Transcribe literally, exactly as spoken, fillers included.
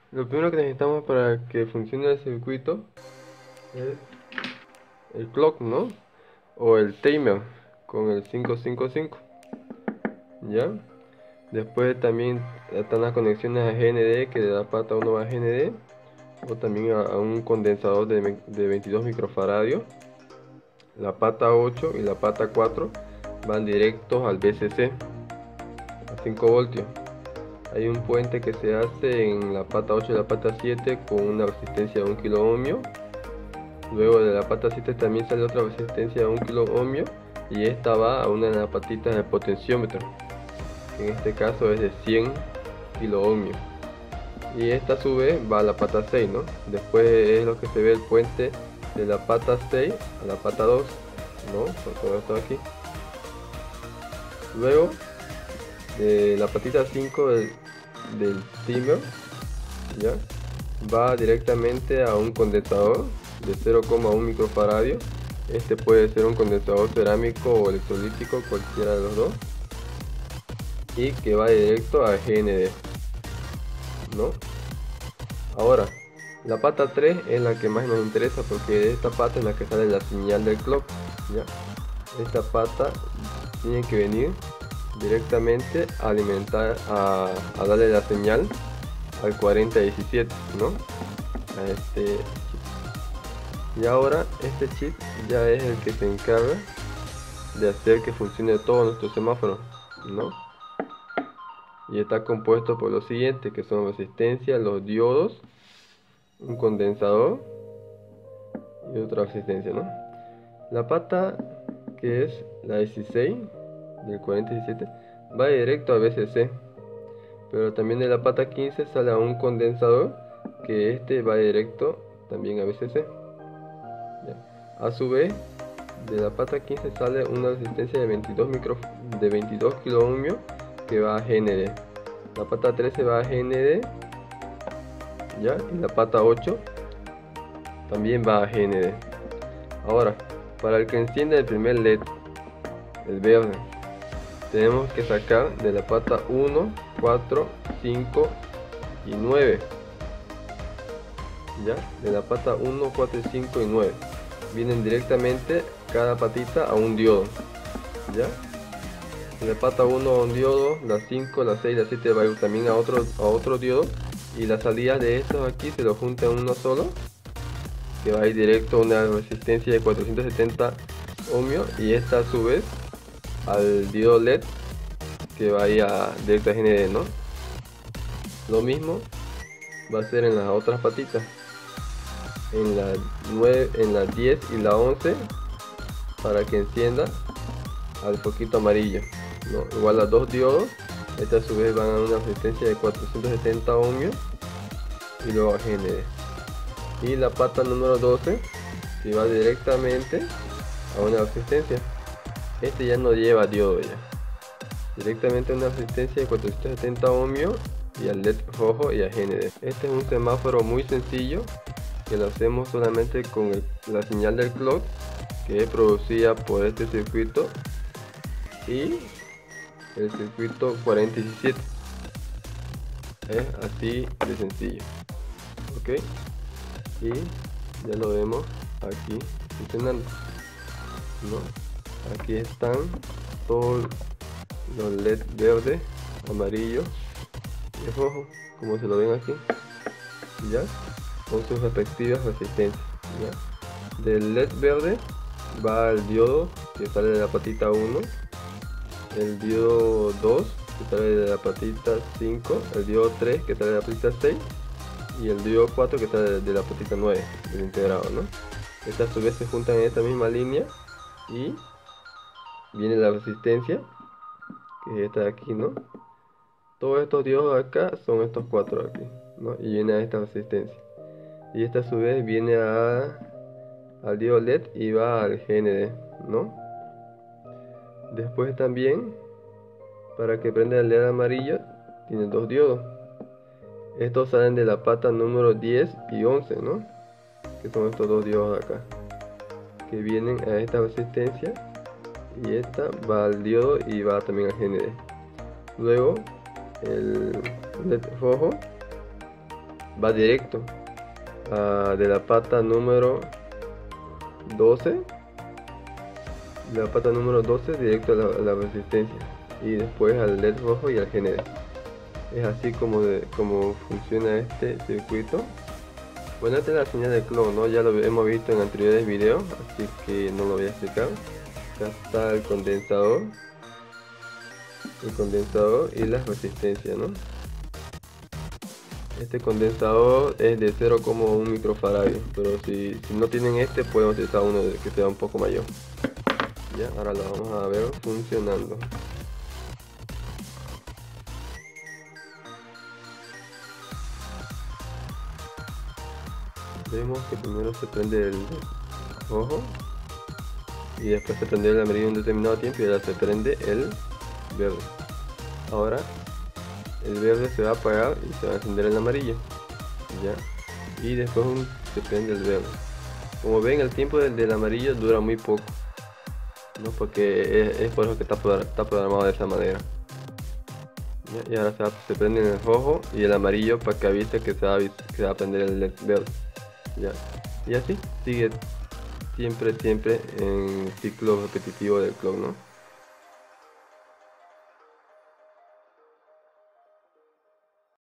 Lo primero que necesitamos para que funcione el circuito es el clock, ¿no? O el timer con el quinientos cincuenta y cinco, ¿ya? Después también están las conexiones a G N D, que de la pata uno va a G N D, o también a, a un condensador de, me- de veintidós microfaradios. La pata ocho y la pata cuatro van directos al V C C a cinco voltios. Hay un puente que se hace en la pata ocho y la pata siete con una resistencia de un kilo ohmio. Luego de la pata siete también sale otra resistencia de un kilo ohmio, y esta va a una de las patitas del potenciómetro, que en este caso es de cien kilo ohmio. Y esta a su vez va a la pata seis, ¿no? Después es lo que se ve el puente de la pata seis a la pata dos, ¿no? Con todo esto aquí. Luego de la patita cinco del, del timer, ¿ya? Va directamente a un condensador de cero coma uno microfaradio. Este puede ser un condensador cerámico o electrolítico, cualquiera de los dos, y que va directo a G N D, ¿no? Ahora, la pata tres es la que más nos interesa, porque esta pata es la que sale la señal del clock, ¿ya? Esta pata tiene que venir directamente a alimentar, a, a darle la señal al cuarenta diecisiete, ¿no? A este chip. Y ahora este chip ya es el que se encarga de hacer que funcione todo nuestro semáforo, ¿no? Y está compuesto por lo siguiente, que son resistencia, los diodos, un condensador y otra resistencia, ¿no? La pata, que es la dieciséis del cuarenta diecisiete, va directo a V C C, pero también de la pata quince sale a un condensador, que este va directo también a V C C. Ya. A su vez, de la pata quince sale una resistencia de veintidós, micro, de veintidós kilo ohmios, que va a G N D. La pata trece va a G N D, ¿ya? Y la pata ocho también va a G N D. Ahora, para el que enciende el primer L E D, el verde, tenemos que sacar de la pata uno, cuatro, cinco y nueve, ¿ya? De la pata uno, cuatro, cinco y nueve vienen directamente cada patita a un diodo, ¿ya? De la pata uno a un diodo, la cinco, la seis, la siete va a ir también a otro, a otro diodo, y la salida de estos aquí se lo juntan en uno solo, que va a ir directo a una resistencia de cuatrocientos setenta ohmios, y esta a su vez al diodo L E D, que va a ir a directo a G N D, ¿no? Lo mismo va a ser en las otras patitas, en la nueve, en la diez y la once, para que encienda al foquito amarillo, ¿no? Igual a dos diodos, estas a su vez van a una resistencia de cuatrocientos setenta ohmios y luego a G N D. Y la pata número doce, que va directamente a una resistencia, este ya no lleva diodo, ya directamente a una resistencia de cuatrocientos setenta ohmios y al L E D rojo y a G N D. Este es un semáforo muy sencillo, que lo hacemos solamente con el, la señal del clock, que es producida por este circuito y el circuito cuarenta diecisiete. Es así de sencillo, ok, y ya lo vemos aquí funcionando, ¿no? Aquí están todos los L E D verde, amarillo y rojo, como se lo ven aquí, ya, con sus respectivas resistencias, ¿ya? Del L E D verde va el diodo que sale de la patita uno, el diodo dos que sale de la patita cinco, el diodo tres que sale de la patita seis y el diodo cuatro que sale de la patita nueve del integrado, ¿no? Estas a su vez se juntan en esta misma línea y viene la resistencia, que es esta de aquí, ¿no? Todos estos diodos acá son estos cuatro aquí, ¿no? Y viene a esta resistencia, y esta a su vez viene a al diodo L E D y va al G N D, ¿no? Después también, para que prenda el L E D amarillo, tiene dos diodos. Estos salen de la pata número diez y once, ¿no? Que son estos dos diodos acá, que vienen a esta resistencia, y esta va al diodo y va también al G N D. Luego el L E D rojo va directo a, de la pata número doce, de la pata número doce directo a la, a la resistencia, y después al L E D rojo y al G N D. Es así como, de, como funciona este circuito. Bueno, esta es la señal de clock, ¿no? Ya lo hemos visto en anteriores videos, así que no lo voy a explicar. Acá está el condensador, el condensador y las resistencias, ¿no? Este condensador es de cero coma uno microfaradio, pero si, si no tienen este, pueden utilizar uno que sea un poco mayor. Ya, ahora lo vamos a ver funcionando. Vemos que primero se prende el rojo y después se prende el amarillo en un determinado tiempo y ahora se prende el verde. Ahora el verde se va a apagar y se va a encender el amarillo, ya, y después un, se prende el verde. Como ven, el tiempo del, del amarillo dura muy poco, ¿no? Porque es, es por eso que está, está programado de esa manera. ¿Ya? Y ahora se, va, se prende el rojo y el amarillo para que avise que se va, que se va a prender el verde. ¿Ya? Y así sigue siempre, siempre en ciclo repetitivo del clock, ¿no?